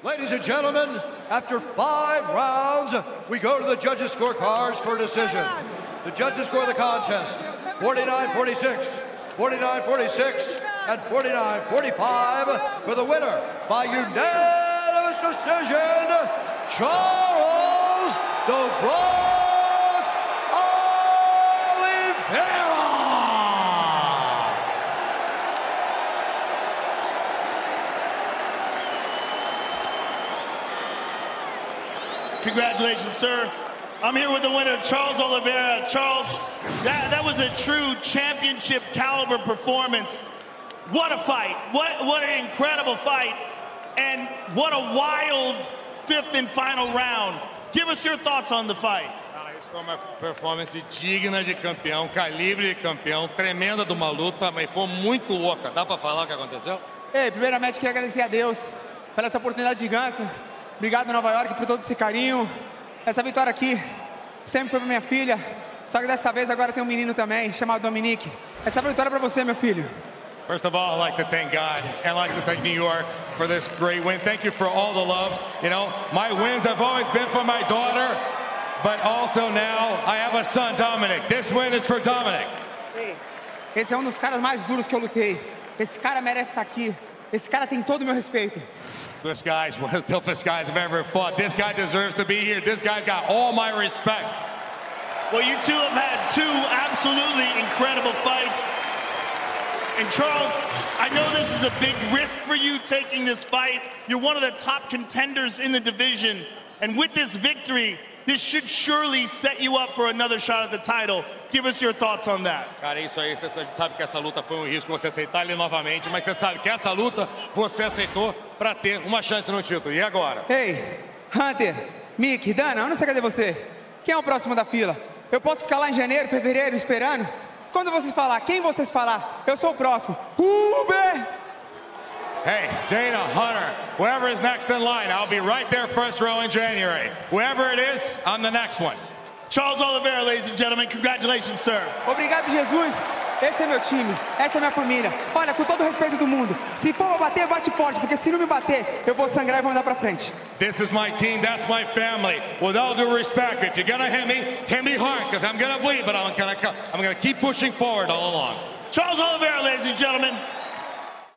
Ladies and gentlemen, after 5 rounds, we go to the judges' scorecards for a decision. The judges score the contest 49-46, 49-46, and 49-45 for the winner by unanimous decision, Charles "The Bronx" Oliveira. Congratulations, sir. I'm here with the winner, Charles Oliveira. Charles, that was a true championship caliber performance. What a fight. What an incredible fight. And what a wild 5th and final round. Give us your thoughts on the fight. Isso foi uma performance digna de campeão, calibre de campeão, tremenda de uma luta, mas foi muito louca. Dá pra falar o que aconteceu? Primeiramente queria agradecer a Deus por essa oportunidade gigante. Obrigado, Nova York, por todo esse carinho. Essa vitória aqui sempre foi pra minha filha, só que dessa vez agora tem um menino também, chamado Dominique. Essa vitória é pra você, meu filho. First of all, I'd like to thank God and I'd like to thank New York for this great win. Thank you for all the love. You know, my wins have always been for my daughter, but also now I have a son, Dominic. This win is for Dominic. Esse é um dos caras mais duros que eu lutei. Esse cara merece estar aqui. Esse cara tem todo o meu respeito. This guy's one of the toughest guys I've ever fought. This guy deserves to be here. This guy's got all my respect. Well, you two have had 2 absolutely incredible fights. And Charles, I know this is a big risk for you taking this fight. You're one of the top contenders in the division. And with this victory, this should surely set you up for another shot at the title. Give us your thoughts on that. Cara, isso aí, você sabe que essa luta foi um risco você aceitar ele novamente, mas você sabe que essa luta você aceitou para ter uma chance no título. E agora? Ei, Hunter, Mick, Dana, onde você, cadê você? Quem é o próximo da fila? Eu posso ficar lá em janeiro, fevereiro, esperando? Quando vocês falar, quem vocês falar, eu sou o próximo. Uber! Hey, Dana, Hunter, whoever is next in line, I'll be right there first row in January. Whoever it is, I'm the next one. Charles Oliveira, ladies and gentlemen, congratulations, sir. Obrigado, Jesus. Esse é meu time, essa é minha família. Olha, com todo o respeito do mundo, se for pra bater, bate forte, porque se não me bater, eu vou sangrar e vou andar pra frente. This is my team, that's my family. With all due respect, if you're gonna hit me hard, because I'm gonna bleed, but I'm gonna keep pushing forward all along. Charles Oliveira, ladies and gentlemen.